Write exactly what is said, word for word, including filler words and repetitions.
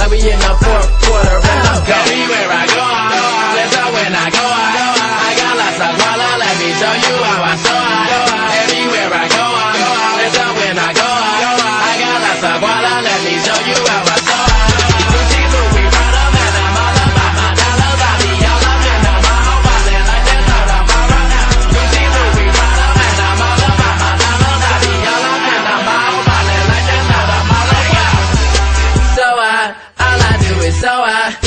like we in the fourth quarter, and let's go. Everywhere I go, listen when I go, I got lots of guala, let me show you how I show. Everywhere I go, listen when I go, I got lots of guala, let me show you how I show. So I, all I do is so I